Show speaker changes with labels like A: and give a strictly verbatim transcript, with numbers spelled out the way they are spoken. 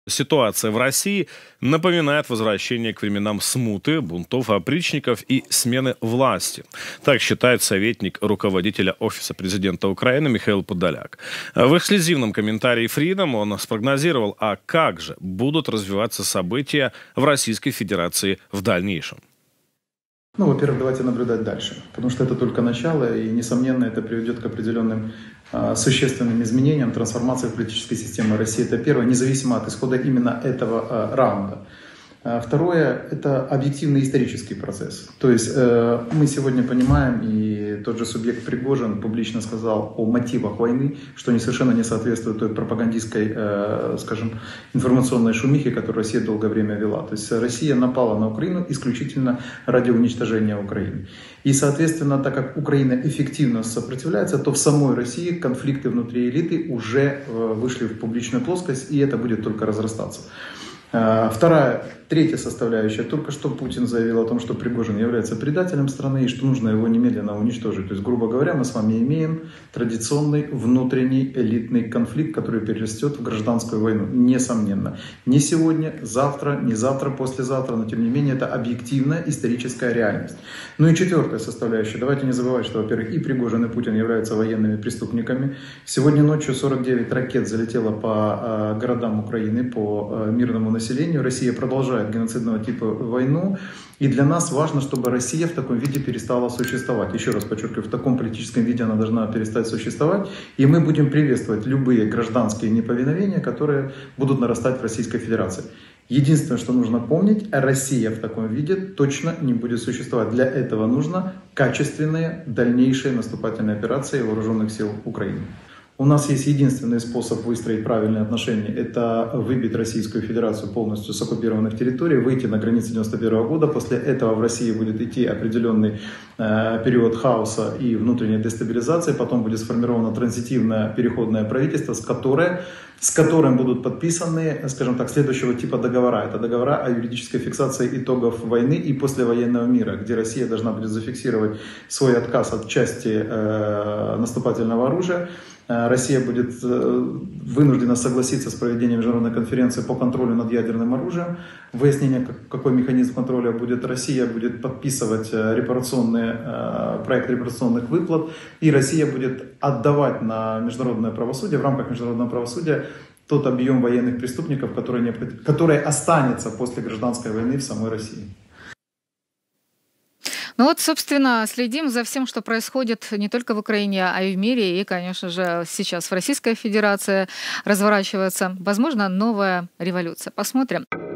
A: Ситуация в России напоминает возвращение к временам смуты, бунтов опричников и смены власти. Так считает советник руководителя Офиса президента Украины Михаил Подоляк. В эксклюзивном комментарии Freedom он спрогнозировал, а как же будут развиваться события в Российской Федерации в дальнейшем.
B: Ну, во-первых, давайте наблюдать дальше, потому что это только начало, и, несомненно, это приведет к определенным э, существенным изменениям, трансформации политической системы России. Это первое, независимо от исхода именно этого э, раунда. Второе – это объективный исторический процесс. То есть э, мы сегодня понимаем, и тот же субъект Пригожин публично сказал о мотивах войны, что они совершенно не соответствуют той пропагандистской, э, скажем, информационной шумихе, которую Россия долгое время вела. То есть Россия напала на Украину исключительно ради уничтожения Украины. И, соответственно, так как Украина эффективно сопротивляется, то в самой России конфликты внутри элиты уже э, вышли в публичную плоскость, и это будет только разрастаться. Вторая, третья составляющая. Только что Путин заявил о том, что Пригожин является предателем страны и что нужно его немедленно уничтожить. То есть, грубо говоря, мы с вами имеем традиционный внутренний элитный конфликт, который перерастет в гражданскую войну. Несомненно. Не сегодня, завтра, не завтра, послезавтра, но тем не менее это объективная историческая реальность. Ну и четвертая составляющая. Давайте не забывать, что, во-первых, и Пригожин, и Путин являются военными преступниками. Сегодня ночью сорок девять ракет залетело по городам Украины, по мирному населению. Населению. Россия продолжает геноцидного типа войну, и для нас важно, чтобы Россия в таком виде перестала существовать. Еще раз подчеркиваю, в таком политическом виде она должна перестать существовать, и мы будем приветствовать любые гражданские неповиновения, которые будут нарастать в Российской Федерации. Единственное, что нужно помнить, Россия в таком виде точно не будет существовать. Для этого нужно качественные дальнейшие наступательные операции вооруженных сил Украины. У нас есть единственный способ выстроить правильные отношения – это выбить Российскую Федерацию полностью с оккупированных территорий, выйти на границы девяносто первого года. После этого в России будет идти определенный э, период хаоса и внутренней дестабилизации. Потом будет сформировано транзитивное переходное правительство, с, которое, с которым будут подписаны, скажем так, следующего типа договора. Это договора о юридической фиксации итогов войны и послевоенного мира, где Россия должна будет зафиксировать свой отказ от части э, наступательного оружия. Россия будет вынуждена согласиться с проведением международной конференции по контролю над ядерным оружием. Выяснение, какой механизм контроля будет. Россия будет подписывать репарационные, проект репарационных выплат. И Россия будет отдавать на международное правосудие, в рамках международного правосудия, тот объем военных преступников, который, необходим, который останется после гражданской войны в самой России.
C: Ну вот, собственно, следим за всем, что происходит не только в Украине, а и в мире. И, конечно же, сейчас в Российской Федерации разворачивается, возможно, новая революция. Посмотрим.